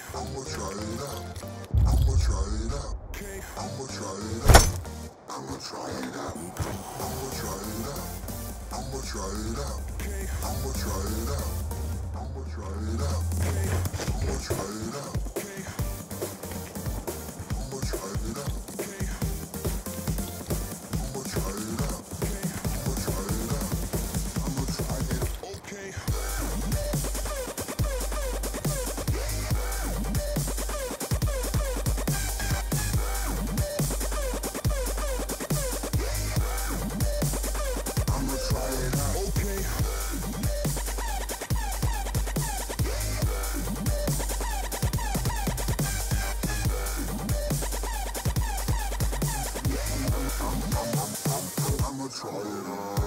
I'ma try it out. I'ma try it out. I'ma try it out. I'ma try it out. I'ma try it out. I'ma try it out. I'ma try it out. I'ma try it out. I'ma try it out. I'ma try it out. I'ma try it out. I'ma try it out. I'ma try it. Okay. I'ma try it out. Okay. I'ma try it out.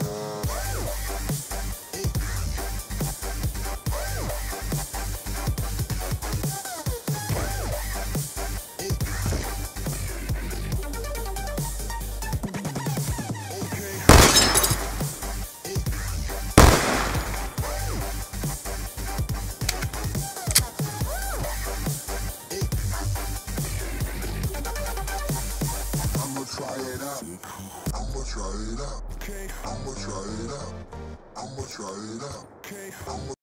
I'ma try it out. I'ma try it out. I'ma try it out. I'ma try it out. I'ma